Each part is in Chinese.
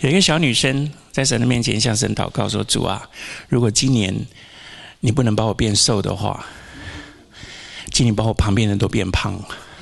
有一个小女生在神的面前向神祷告说：“主啊，如果今年你不能把我变瘦的话，今年把我旁边人都变胖。”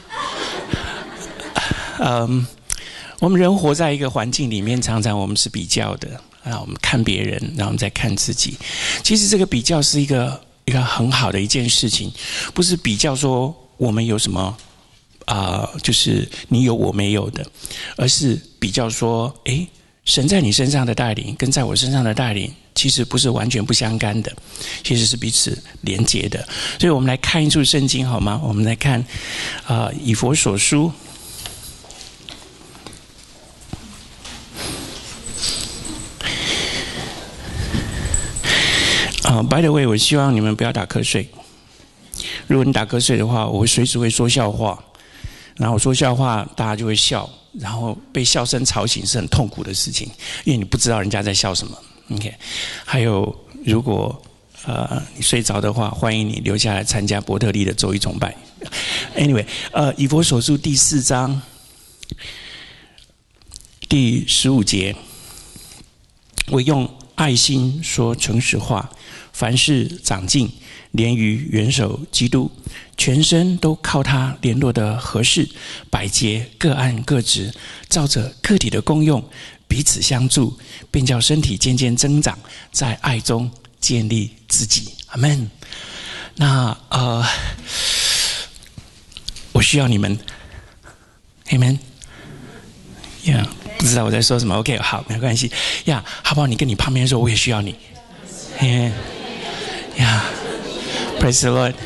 我们人活在一个环境里面，常常我们是比较的啊，我们看别人，然后我们再看自己。其实这个比较是一个很好的一件事情，不是比较说我们有什么就是你有我没有的，而是比较说，神在你身上的带领跟在我身上的带领，其实不是完全不相干的，其实是彼此连结的。所以我们来看一处圣经好吗？我们来看以弗所书。by the way， 我希望你们不要打瞌睡。如果你打瞌睡的话，我会随时会说笑话，然后我说笑话，大家就会笑，然后被笑声吵醒是很痛苦的事情，因为你不知道人家在笑什么。OK， 还有，如果你睡着的话，欢迎你留下来参加伯特利的周一崇拜。Anyway， 以弗所书第4章第15节，我用爱心说诚实话，凡事长进，连于元首基督，全身都靠他联络的合适，百节各按各职，照着个体的功用，彼此相助，便叫身体渐渐增长，在爱中建立自己。阿们。那我需要你们 ，Amen。Yeah， 不知道我在说什么。OK， 好，没关系。呀，好不好？你跟你旁边的时候，我也需要你。Praise the Lord。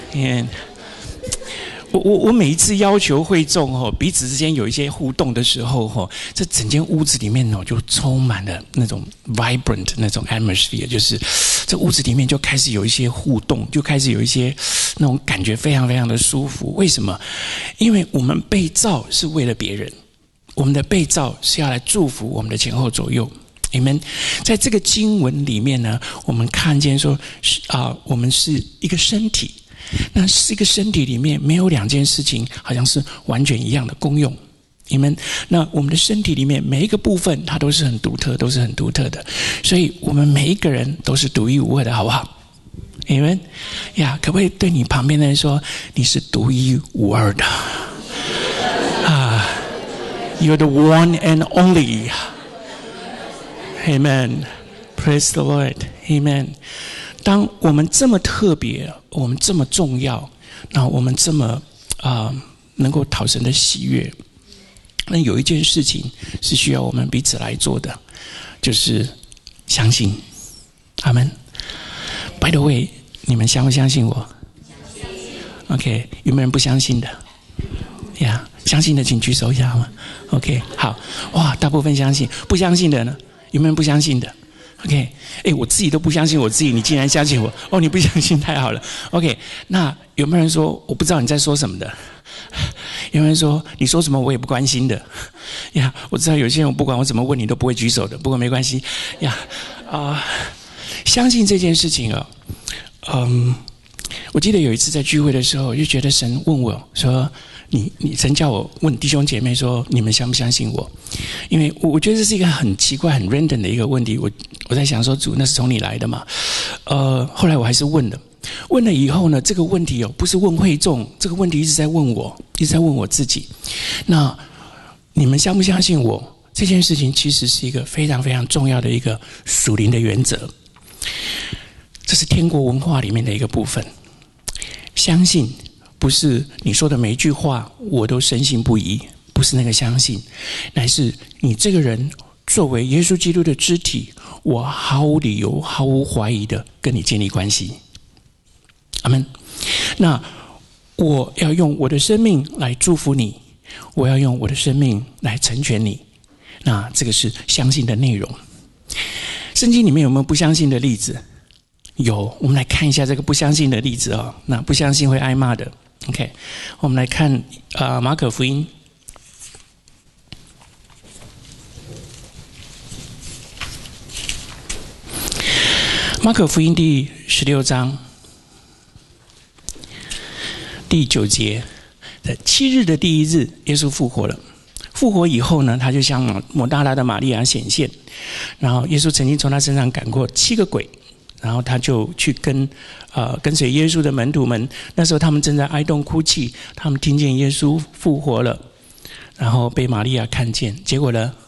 我每一次要求会众彼此之间有一些互动的时候这整间屋子里面就充满了那种 vibrant 那种 atmosphere， 就是这屋子里面就开始有一些互动，就开始有一些那种感觉非常非常的舒服。为什么？因为我们被造是为了别人，我们的被造是要来祝福我们的前后左右。Amen。在这个经文里面呢，我们看见说我们是一个身体。那是一个身体里面没有两件事情好像是完全一样的功用。Amen。那我们的身体里面每一个部分它都是很独特，都是很独特的，所以我们每一个人都是独一无二的，好不好？ Amen。 可不可以对你旁边的人说，你是独一无二的You're the one and only。 Amen。 Praise the Lord。 Amen。当我们这么特别，我们这么重要，那我们这么能够讨神的喜悦，那有一件事情是需要我们彼此来做的，就是相信。阿们。 By the way， 你们相不相信我？ OK， 有没有人不相信的？相信的请举手一下好吗？ OK， 好，哇，大部分相信。不相信的呢？有没有人不相信的？OK， 我自己都不相信我自己，你竟然相信我？你不相信太好了。OK， 那有没有人说我不知道你在说什么的？有没有人说你说什么我也不关心的？我知道有些人不管我怎么问你都不会举手的，不过没关系。相信这件事情我记得有一次在聚会的时候，我就觉得神问我说，神叫我问弟兄姐妹说，你们相不相信我？因为我觉得这是一个很奇怪很 random 的一个问题。我在想说，主，那是从你来的嘛？后来我还是问了以后呢，这个问题不是问会众，这个问题一直在问我，一直在问我自己。那你们相不相信我？这件事情其实是一个非常非常重要的一个属灵的原则，这是天国文化里面的一个部分。相信不是你说的每一句话我都深信不疑，不是那个相信，乃是你这个人作为耶稣基督的肢体，我毫无理由毫无怀疑的跟你建立关系。阿们。那我要用我的生命来祝福你，我要用我的生命来成全你，那这个是相信的内容。圣经里面有没有不相信的例子？有，我们来看一下这个不相信的例子那不相信会挨骂的。OK， 我们来看马可福音。马可福音第16章第9节，在7日的第1日，耶稣复活了。 复活以后呢，他就向抹大拉的玛利亚显现，然后耶稣曾经从他身上赶过7个鬼，然后他就去跟随耶稣的门徒们，那时候他们正在哀痛哭泣，他们听见耶稣复活了，然后被玛利亚看见，结果呢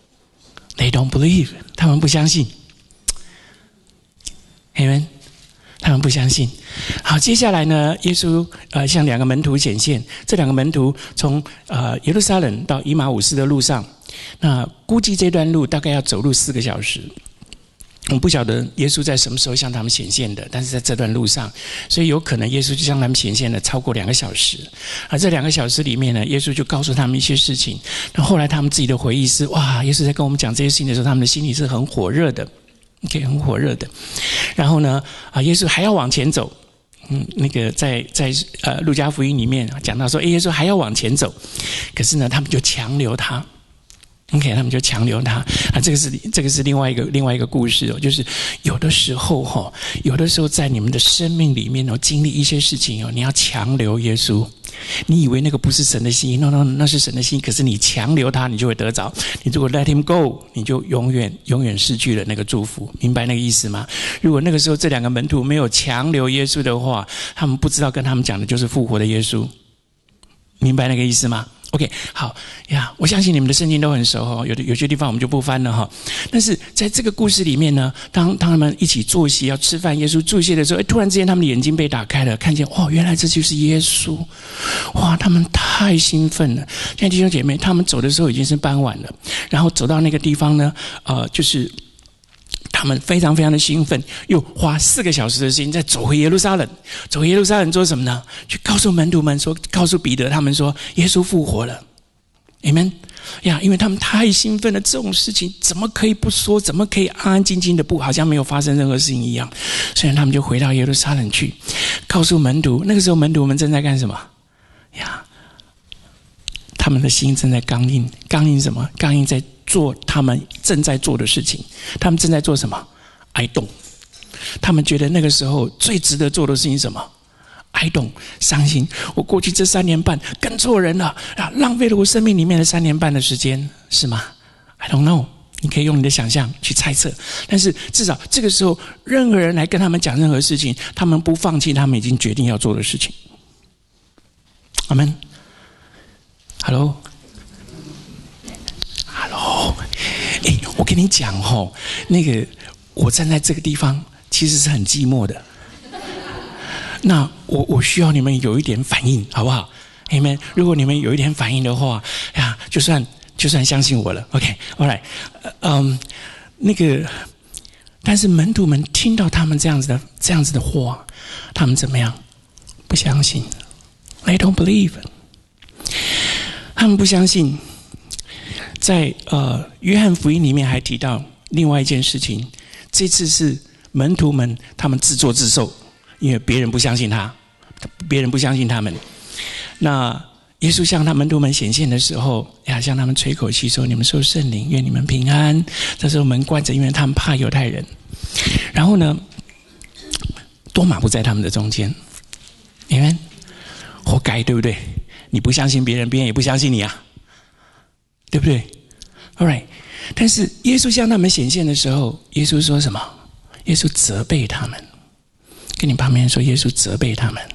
，they don't believe， 他们不相信。Amen， 他们不相信。好，接下来呢，耶稣向2个门徒显现，这2个门徒从耶路撒冷到以马忤斯的路上，那估计这段路大概要走路4个小时。我们不晓得耶稣在什么时候向他们显现的，但是在这段路上，所以有可能耶稣就向他们显现了超过2个小时。而这2个小时里面呢，耶稣就告诉他们一些事情。那后来他们自己的回忆是：哇，耶稣在跟我们讲这些事情的时候，他们的心里是很火热的。OK， 很火热的。然后呢，耶稣还要往前走。那个在路加福音里面讲到说，耶稣还要往前走，可是呢，他们就强留他。OK， 他们就强留他。这个是另外一个故事哦，就是有的时候在你们的生命里面经历一些事情你要强留耶稣。你以为那个不是神的心意 ，no， 那是神的心意。可是你强留他，你就会得着。你如果 let him go， 你就永远失去了那个祝福。明白那个意思吗？如果那个时候这2个门徒没有强留耶稣的话，他们不知道跟他们讲的就是复活的耶稣。明白那个意思吗？OK， 好呀，我相信你们的圣经都很熟有些地方我们就不翻了但是在这个故事里面呢，当他们一起坐席要吃饭，耶稣祝谢的时候，突然之间他们的眼睛被打开了，看见原来这就是耶稣！哇，他们太兴奋了。现在弟兄姐妹，他们走的时候已经是傍晚了，然后走到那个地方呢，就是他们非常非常的兴奋，又花4个小时的时间再走回耶路撒冷。走回耶路撒冷做什么呢？去告诉门徒们说，告诉彼得他们说，耶稣复活了。Amen 呀，因为他们太兴奋了，这种事情怎么可以不说？怎么可以安安静静的好像没有发生任何事情一样？所以他们就回到耶路撒冷去，告诉门徒。那个时候门徒们正在干什么呀？他们的心正在刚硬。刚硬什么？刚硬在做他们正在做的事情。他们正在做什么？哀痛。他们觉得那个时候最值得做的事情是什么？哀痛，伤心。我过去这3年半跟错人了浪费了我生命里面的3年半的时间，是吗？ I don't know， 你可以用你的想象去猜测，但是至少这个时候，任何人来跟他们讲任何事情，他们不放弃他们已经决定要做的事情。阿们。Hello， 我跟你讲那个我站在这个地方其实是很寂寞的。那我需要你们有一点反应，好不好？你们如果你们有一点反应的话呀，就算相信我了。OK， all right， 那个，但是门徒们听到他们这样子的话，他们怎么样？不相信 ，They don't believe。他们不相信。在约翰福音里面还提到另外一件事情，这次是门徒们他们自作自受。因为别人不相信他们。那耶稣向他门徒们显现的时候，向他们吹口气说：“你们受圣灵，愿你们平安。”这时候门关着，因为他们怕犹太人。然后呢，多马不在他们的中间，你们活该，对不对？你不相信别人，别人也不相信你啊，对不对 ？All right。但是耶稣向他们显现的时候，耶稣说什么？耶稣责备他们。跟你旁边说，耶稣责备他们。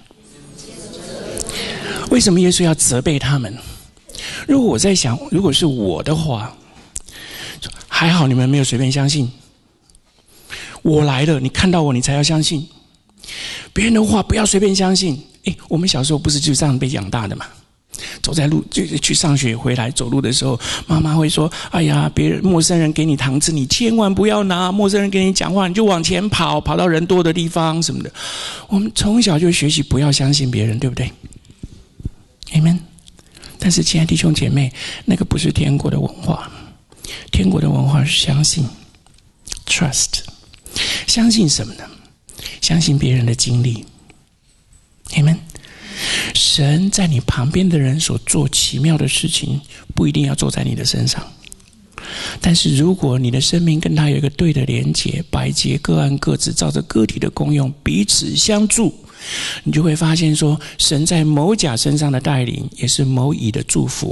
为什么耶稣要责备他们？如果我在想，如果是我的话，还好你们没有随便相信。我来了，你看到我，你才要相信。别人的话不要随便相信。我们小时候不是就这样被养大的吗？走在路就去上学回来走路的时候，妈妈会说：“哎呀，别人陌生人给你糖吃，你千万不要拿；陌生人给你讲话，你就往前跑，跑到人多的地方什么的。”我们从小就学习不要相信别人，对不对 ？Amen。但是，亲爱的弟兄姐妹，那个不是天国的文化。天国的文化是相信 ，trust。相信什么呢？相信别人的经历。Amen。神在你旁边的人所做奇妙的事情，不一定要做在你的身上。但是如果你的生命跟他有一个对的连结，百节各按各职，照着个体的功用彼此相助，你就会发现说，神在某甲身上的带领，也是某乙的祝福，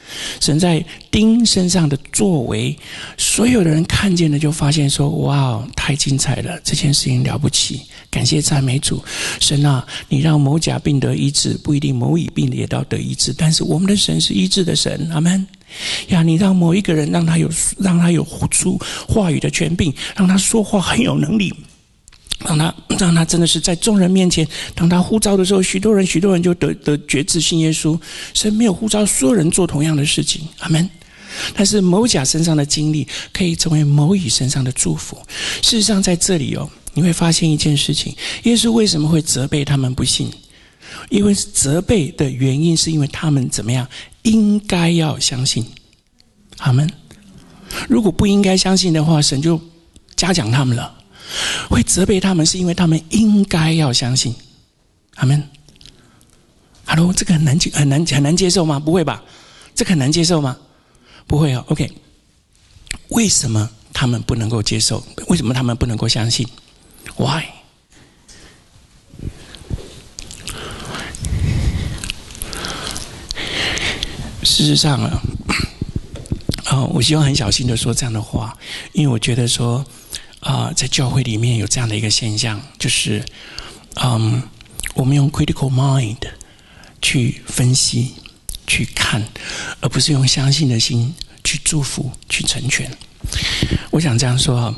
神在丁身上的作为，所有的人看见了就发现说，哇，太精彩了，这件事情了不起，感谢赞美主。神啊，你让某甲病得医治，不一定某乙病也要得医治，但是我们的神是医治的神，阿们。呀，你让某一个人让他有出话语的权柄，让他说话很有能力，让他真的是在众人面前，当他呼召的时候，许多人就得决志信耶稣。神没有呼召所有人做同样的事情，阿们。但是某甲身上的经历可以成为某乙身上的祝福。事实上在这里你会发现一件事情，耶稣为什么会责备他们不信？因为责备的原因是因为他们怎么样应该要相信，阿们。如果不应该相信的话，神就嘉奖他们了。会责备他们是因为他们应该要相信，阿们。Hello， 这个很难接受吗？不会吧？这个很难接受吗？不会哦。OK， 为什么他们不能够接受？为什么他们不能够相信 ？Why？ 事实上我希望很小心的说这样的话，因为我觉得说在教会里面有这样的一个现象，就是我们用 critical mind 去分析、去看，而不是用相信的心去祝福、去成全。我想这样说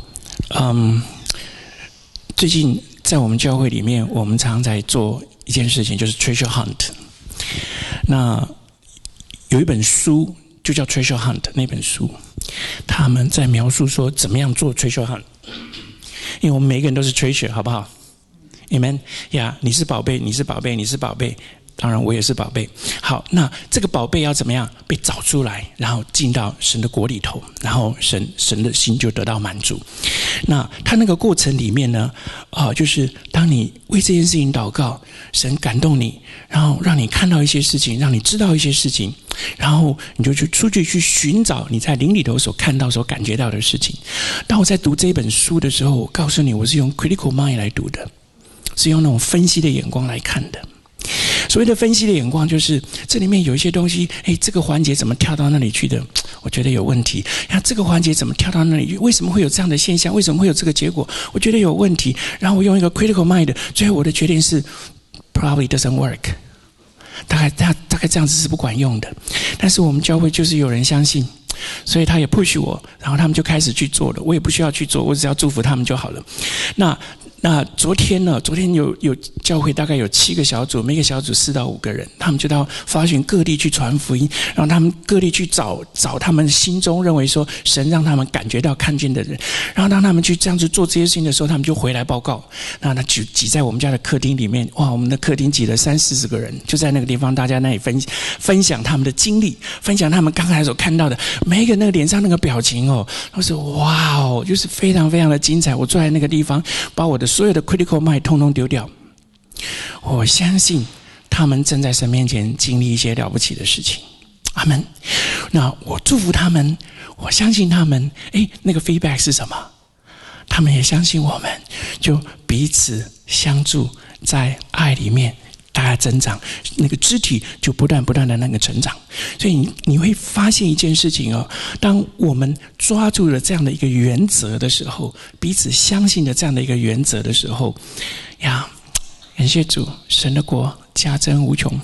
最近在我们教会里面，我们常常在做一件事情，就是 treasure hunt。那有一本书就叫 treasure hunt， 那本书他们在描述说怎么样做 treasure hunt。因为我们每个人都是 treasure， 好不好 ？Amen 呀，你是宝贝，你是宝贝，你是宝贝，当然我也是宝贝。好，那这个宝贝要怎么样被找出来，然后进到神的国里头，然后神的心就得到满足。那他那个过程里面呢，就是当你为这件事情祷告，神感动你，然后让你看到一些事情，让你知道一些事情，然后你就出去去寻找你在灵里头所看到、所感觉到的事情。当我在读这本书的时候，我告诉你，我是用 critical mind 来读的，是用那种分析的眼光来看的。所谓的分析的眼光，就是这里面有一些东西，这个环节怎么跳到那里去的？我觉得有问题。这个环节怎么跳到那里去？为什么会有这样的现象？为什么会有这个结果？我觉得有问题。然后我用一个 critical mind， 最后我的决定是 probably doesn't work。大概这样子是不管用的。但是我们教会就是有人相信，所以他也 push 我，然后他们就开始去做了。我也不需要去做，我只要祝福他们就好了。那昨天有教会大概有7个小组，每个小组4到5个人，他们就到发寻各地去传福音，然后他们各地去找他们心中认为说神让他们感觉到看见的人，然后当他们去这样子做这些事情的时候，他们就回来报告。那挤在我们家的客厅里面，哇，我们的客厅挤了30-40个人，就在那个地方，大家那里分享他们的经历，分享他们刚才所看到的，每一个那个脸上那个表情都是哇哦，就是非常非常的精彩。我坐在那个地方，把我的所有的 critical mind 通通丢掉。我相信他们正在神面前经历一些了不起的事情，阿们。那我祝福他们，我相信他们。那个 feedback 是什么？他们也相信我们，就彼此相助，在爱里面大家增长，那个肢体就不断的那个成长。所以你会发现一件事情当我们抓住了这样的一个原则的时候，彼此相信的这样的一个原则的时候呀，感谢主，神的国加增无穷。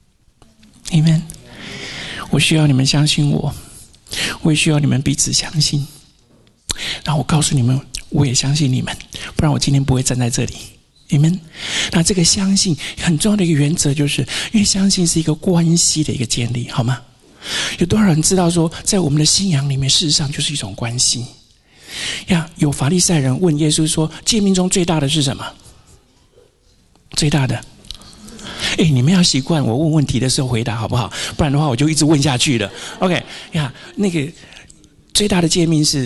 Amen。 我需要你们相信我，我也需要你们彼此相信，然后我告诉你们，我也相信你们，不然我今天不会站在这里。Amen。 那这个相信很重要的一个原则，就是因为相信是一个关系的一个建立，好吗？有多少人知道说，在我们的信仰里面，事实上就是一种关系呀？有法利赛人问耶稣说，诫命中最大的是什么？最大的？你们要习惯我问问题的时候回答好不好？不然的话我就一直问下去了。 OK 呀，那个最大的诫命是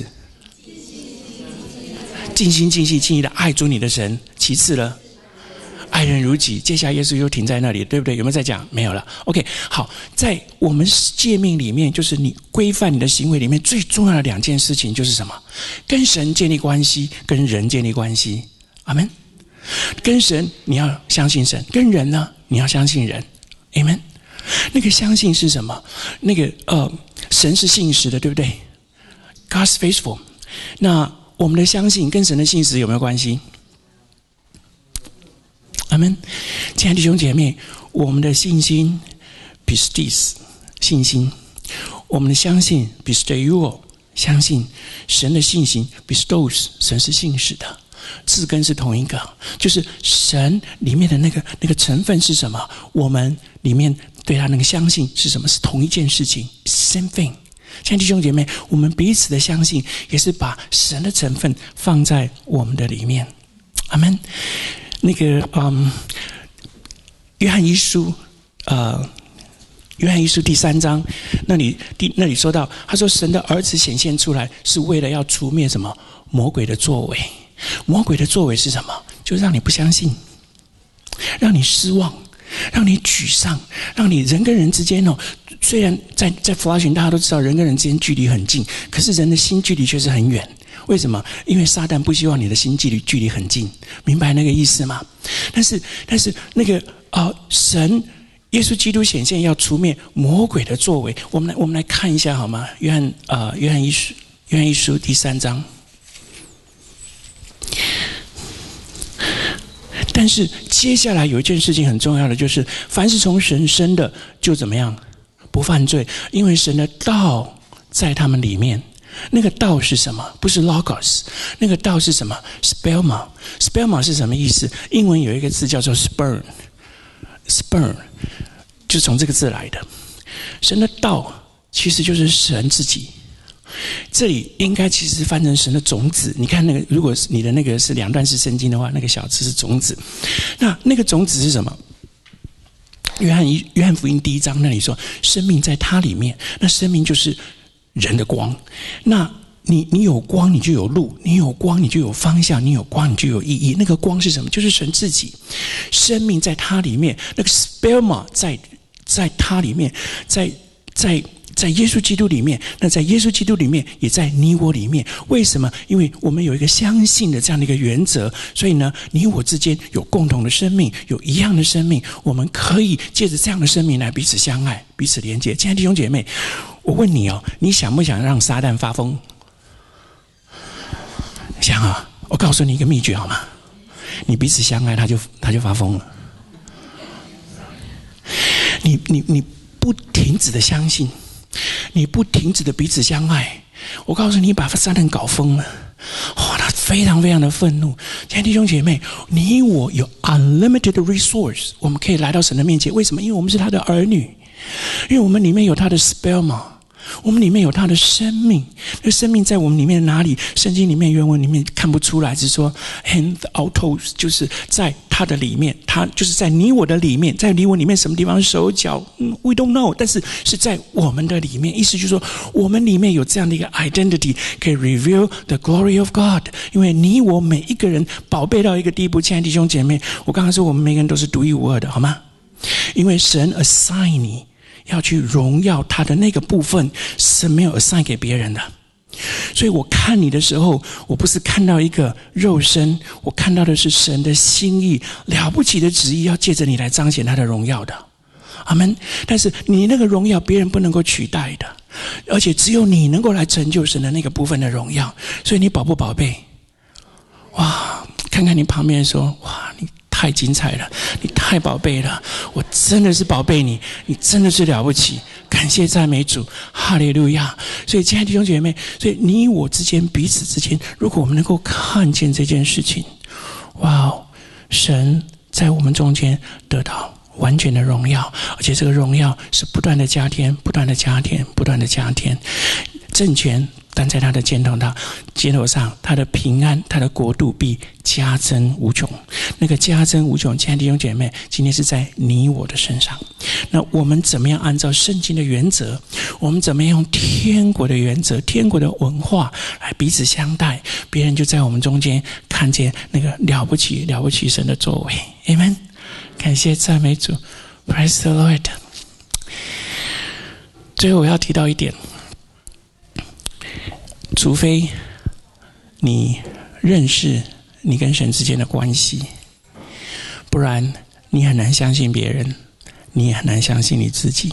尽心尽性尽意的爱主你的神，其次了爱人如己。接下来耶稣又停在那里，对不对？有没有在讲？没有了。 OK， 好，在我们诫命里面，就是你规范你的行为里面最重要的2件事情就是什么？跟神建立关系，跟人建立关系。阿们。跟神你要相信神，跟人呢你要相信人。 Amen。 那个相信是什么？那个神是信实的，对不对？ God's faithful。 那我们的相信跟神的信实有没有关系？阿们。亲爱的弟兄姐妹，我们的信心 pistis 信心，我们的相信 pisteuo 相信，神的信心 pistos 神是信实的，字根是同一个，就是神里面的那个成分是什么？我们里面对他那个相信是什么？是同一件事情 ，same thing。亲爱的弟兄姐妹，我们彼此的相信也是把神的成分放在我们的里面。阿们。那个约翰一书第3章，那里说到，他说神的儿子显现出来是为了要除灭什么？魔鬼的作为。魔鬼的作为是什么？就是让你不相信，让你失望，让你沮丧，让你人跟人之间虽然在弗拉逊大家都知道人跟人之间距离很近，可是人的心距离却是很远。为什么？因为撒旦不希望你的心距离很近，明白那个意思吗？但是那个神耶稣基督显现要除灭魔鬼的作为，我们来看一下好吗？约翰一书第3章。但是接下来有一件事情很重要的，就是凡是从神生的就怎么样？不犯罪，因为神的道在他们里面。那个道是什么？不是 logos， 那个道是什么？ sperma 是什么意思？英文有一个字叫做 sperm 就是从这个字来的。神的道其实就是神自己，这里应该其实翻成神的种子。你看那个，如果你的那个是2段式圣经的话，那个小字是种子。那个种子是什么？约翰福音第1章那里说，生命在它里面，那生命就是人的光。那你有光，你就有路；你有光，你就有方向；你有光，你就有意义。那个光是什么？就是神自己。生命在它里面，那个 sperma 在它里面，在耶稣基督里面，那在耶稣基督里面，也在你我里面。为什么？因为我们有一个相信的这样的一个原则，所以呢，你我之间有共同的生命，有一样的生命，我们可以借着这样的生命来彼此相爱，彼此连接。亲爱的弟兄姐妹，我问你你想不想让撒旦发疯？想啊！我告诉你一个秘诀好吗？你彼此相爱，他就发疯了。你不停止的相信，你不停止的彼此相爱，我告诉你，把撒旦搞疯了。他非常非常的愤怒。亲爱的弟兄姐妹，你我有 unlimited resource， 我们可以来到神的面前。为什么？因为我们是他的儿女，因为我们里面有他的 sperma， 我们里面有他的生命。那生命在我们里面哪里？圣经里面原文里面看不出来，只说 hand autos， 就是在他的里面，他就是在你我的里面，在你我里面什么地方？手脚，we don't know， 但是是在我们的里面。意思就是说，我们里面有这样的一个 identity， 可以 reveal the glory of God。因为你我每一个人宝贝到一个地步，亲爱的弟兄姐妹，我刚才说我们每个人都是独一无二的，好吗？因为神 assign 你要去荣耀他的那个部分，是没有 assign 给别人的。所以我看你的时候，我不是看到一个肉身，我看到的是神的心意，了不起的旨意，要借着你来彰显他的荣耀的。阿们。但是你那个荣耀别人不能够取代的，而且只有你能够来成就神的那个部分的荣耀。所以你宝不宝贝？哇，看看你旁边说，哇，你太精彩了，你太宝贝了，我真的是宝贝你，你真的是了不起，感谢赞美主，哈利路亚。所以亲爱的弟兄姐妹，所以你我之间彼此之间，如果我们能够看见这件事情，哇，神在我们中间得到完全的荣耀，而且这个荣耀是不断的加添，不断的加添，不断的加添。政权担在他的肩头上，他的平安，他的国度必加增无穷。那个加增无穷，亲爱的弟兄姐妹，今天是在你我的身上。那我们怎么样按照圣经的原则，我们怎么样用天国的原则，天国的文化来彼此相待，别人就在我们中间看见那个了不起神的作为。 Amen。 感谢赞美主， Praise the Lord。 最后我要提到一点，除非你认识你跟神之间的关系，不然你很难相信别人， 你也很难相信你自己。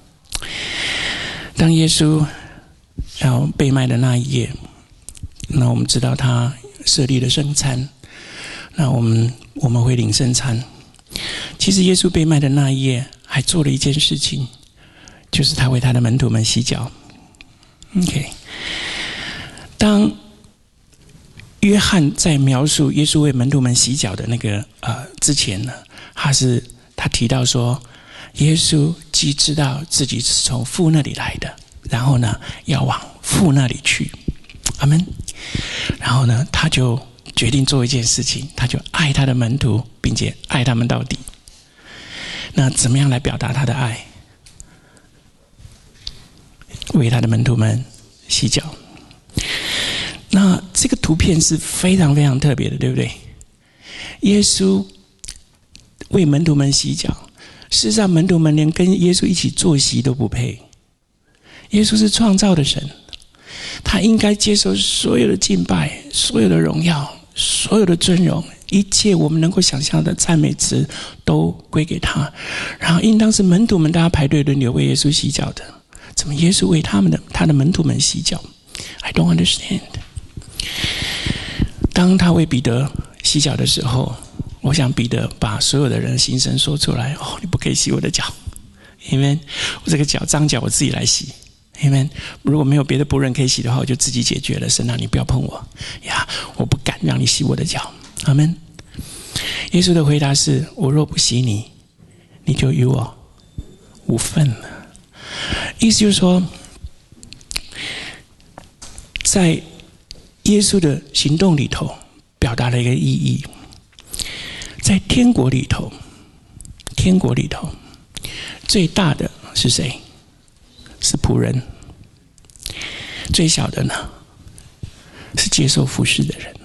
当耶稣要被卖的那一夜，那我们知道他设立了圣餐，那我们会领圣餐。其实耶稣被卖的那一夜还做了一件事情，就是他为他的门徒们洗脚。OK， 当约翰在描述耶稣为门徒们洗脚的那个之前呢，他提到说，耶稣既知道自己是从父那里来的，然后呢要往父那里去，阿们。然后呢，他就决定做一件事情，他就爱他的门徒，并且爱他们到底。那怎么样来表达他的爱？为他的门徒们洗脚。那这个图片是非常非常特别的，对不对？耶稣为门徒们洗脚，事实上门徒们连跟耶稣一起坐席都不配。耶稣是创造的神，他应该接受所有的敬拜，所有的荣耀，所有的尊荣，一切我们能够想象的赞美词都归给他。然后应当是门徒们大家排队轮流为耶稣洗脚的，怎么耶稣为他的门徒们洗脚？ I don't understand。 当他为彼得洗脚的时候，我想彼得把所有的人的心声说出来。你不可以洗我的脚，因为我这个脏脚我自己来洗。Amen。 如果没有别的仆人可以洗的话，我就自己解决了。神啊，你不要碰我呀！我不敢让你洗我的脚。阿们。耶稣的回答是：我若不洗你，你就与我无份了。意思就是说，在耶稣的行动里头表达了一个意义。在天国里头最大的是谁？是仆人。最小的呢，是接受服侍的人。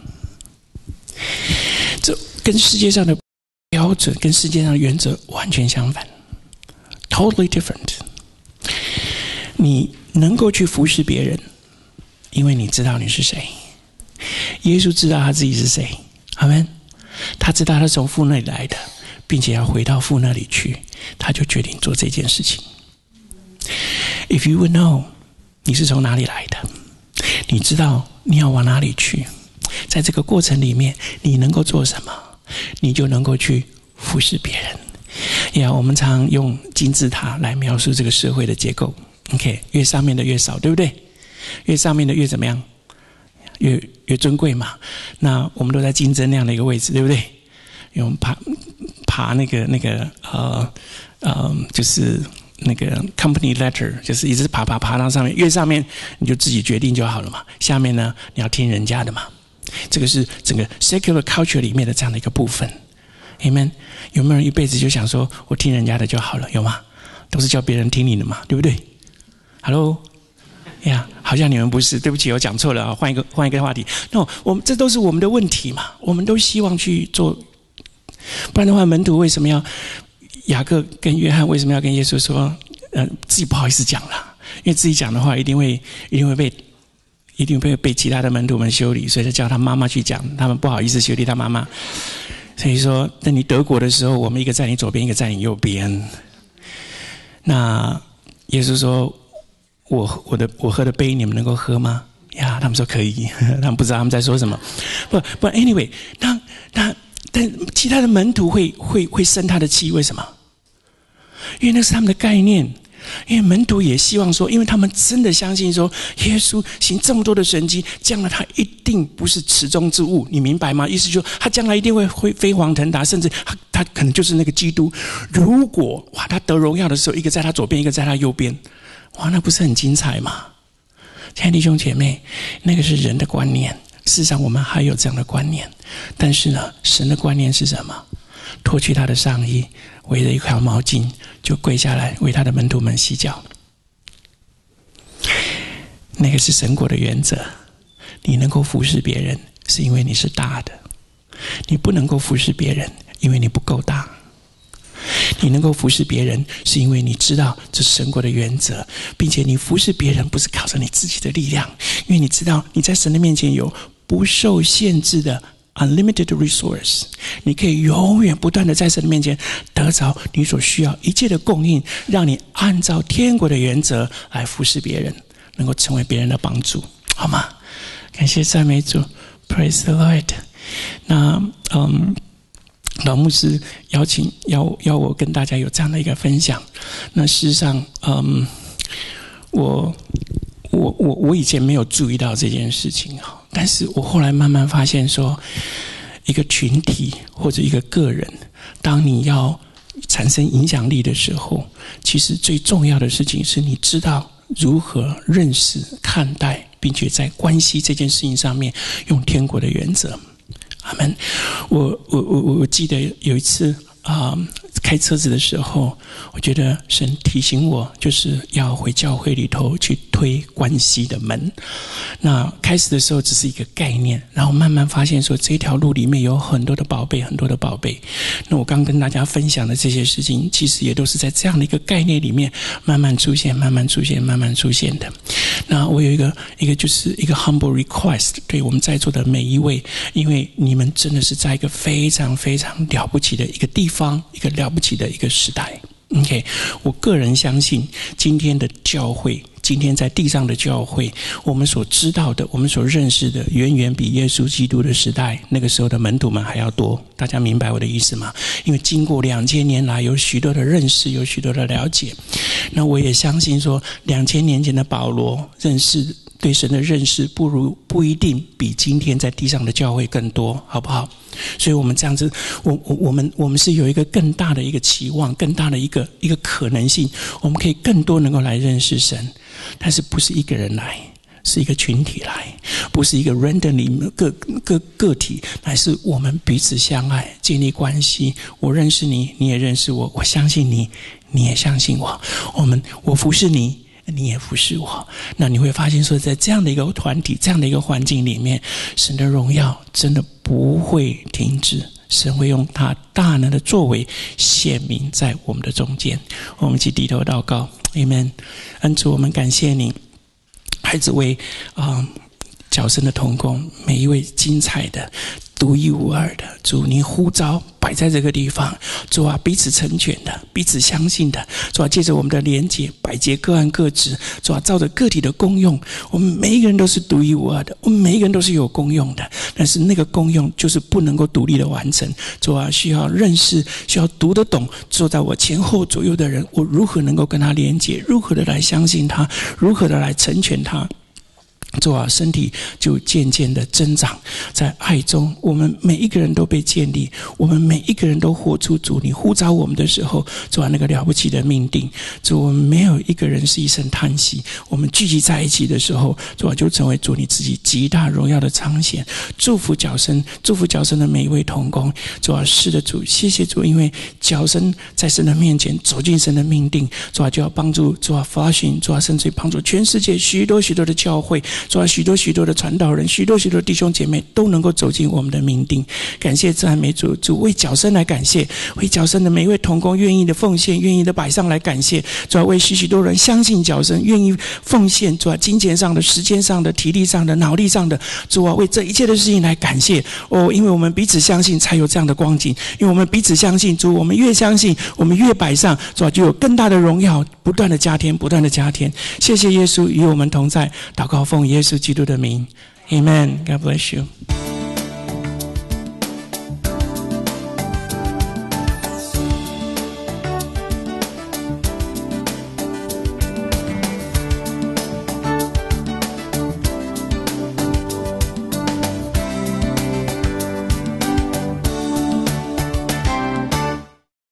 这跟世界上的标准、跟世界上的原则完全相反 ，totally different。你能够去服侍别人，因为你知道你是谁。耶稣知道他自己是谁，阿们。他知道他从父那里来的，并且要回到父那里去，他就决定做这件事情。If you would know， 你是从哪里来的，你知道你要往哪里去，在这个过程里面，你能够做什么，你就能够去服侍别人。我们常用金字塔来描述这个社会的结构。OK， 越上面的越少，对不对？越上面的越怎么样？越尊贵嘛。那我们都在竞争那样的一个位置，对不对？因为我们爬那个就是那个 company ladder， 就是一直爬到上面，越上面你就自己决定就好了嘛。下面呢，你要听人家的嘛。这个是整个 secular culture 里面的这样的一个部分。Amen。 有没有人一辈子就想说我听人家的就好了？有吗？都是叫别人听你的嘛，对不对？ Hello。好像你们不是，对不起，我讲错了啊，换一个话题。这都是我们的问题嘛，我们都希望去做，不然的话，门徒为什么要雅各跟约翰为什么要跟耶稣说，自己不好意思讲了，因为自己讲的话一定会被其他的门徒们修理，所以就叫他妈妈去讲，他们不好意思修理他妈妈。所以说，等你得国的时候，我们一个在你左边，一个在你右边。那耶稣说，我喝的杯你们能够喝吗？他们说可以，他们不知道他们在说什么。不 anyway， 但其他的门徒会生他的气，为什么？因为那是他们的概念。因为门徒也希望说，因为他们真的相信说，耶稣行这么多的神迹，将来他一定不是池中之物，你明白吗？意思就是他将来一定会飞黄腾达，甚至他可能就是那个基督。如果他得荣耀的时候，一个在他左边，一个在他右边，那不是很精彩吗？亲爱的弟兄姐妹，那个是人的观念，事实上我们还有这样的观念，但是呢，神的观念是什么？脱去他的上衣，围着一条毛巾，就跪下来为他的门徒们洗脚。那个是神国的原则。你能够服侍别人，是因为你是大的；你不能够服侍别人，因为你不够大。你能够服侍别人，是因为你知道这是神国的原则，并且你服侍别人不是靠着你自己的力量，因为你知道你在神的面前有不受限制的 unlimited resource， 你可以永远不断的在神的面前得着你所需要一切的供应，让你按照天国的原则来服侍别人，能够成为别人的帮助，好吗？感谢赞美主 ，Praise the Lord。那老牧师要我跟大家有这样的一个分享。那事实上，我以前没有注意到这件事情，但是我后来慢慢发现说，一个群体或者一个个人，当你要产生影响力的时候，其实最重要的事情是你知道如何认识、看待，并且在关系这件事情上面用天国的原则。阿们。我记得有一次开车子的时候，我觉得神提醒我，就是要回教会里头去推关系的门。那开始的时候只是一个概念，然后慢慢发现说这条路里面有很多的宝贝，很多的宝贝。那我刚跟大家分享的这些事情，其实也都是在这样的一个概念里面慢慢出现、慢慢出现、慢慢出现的。那我有一个就是一个 humble request， 对我们在座的每一位，因为你们真的是在一个非常非常了不起的一个地方，一个了不起的一个时代。OK， 我个人相信今天的教会，今天在地上的教会，我们所知道的，我们所认识的，远远比耶稣基督的时代那个时候的门徒们还要多。大家明白我的意思吗？因为经过2000年来，有许多的认识，有许多的了解。那我也相信说，2000年前的保罗对神的认识不一定比今天在地上的教会更多，好不好？所以我们这样子，我们是有一个更大的一个期望，更大的一个可能性，我们可以更多能够来认识神，但是不是一个人来，是一个群体来，不是一个 randomly 个体，乃是我们彼此相爱，建立关系。我认识你，你也认识我，我相信你，你也相信我，我服侍你，你也服侍我。那你会发现说，在这样的一个团体，这样的一个环境里面，神的荣耀真的不会停止，神会用他大能的作为显明在我们的中间。我们一起低头祷告 Amen。 恩主，我们感谢你，孩子为角声的同工，每一位精彩的独一无二的主，你呼召摆在这个地方，主啊，彼此成全的，彼此相信的，主啊，借着我们的连结，百节各按各职，主啊，照着个体的功用，我们每一个人都是独一无二的，我们每一个人都是有功用的，但是那个功用就是不能够独立的完成，主啊，需要认识，需要读得懂坐在我前后左右的人，我如何能够跟他连结，如何的来相信他，如何的来成全他。主啊，身体就渐渐的增长，在爱中，我们每一个人都被建立，我们每一个人都活出主你呼召我们的时候，主啊，那个了不起的命定，主，我们没有一个人是一声叹息，我们聚集在一起的时候，主啊，就成为主你自己极大荣耀的彰显。祝福角声的每一位同工，主啊，是的主，谢谢主，因为角声在神的面前走进神的命定，主啊，就要帮助主啊发寻，主啊，甚至帮助全世界许多许多的教会，主啊，许多许多的传道人，许多许多弟兄姐妹都能够走进我们的命定。感谢赞美主，主为角声来感谢，为角声的每一位同工愿意的奉献，愿意的摆上来感谢。主啊，为许多人相信角声，愿意奉献，主啊，金钱上的、时间上的、体力上的、脑力上的，主啊，为这一切的事情来感谢。因为我们彼此相信，才有这样的光景。因为我们彼此相信，主，我们越相信，我们越摆上，主啊，就有更大的荣耀，不断的加添，不断的加添。谢谢耶稣与我们同在，祷告奉耶稣基督的名 Amen。 God bless you。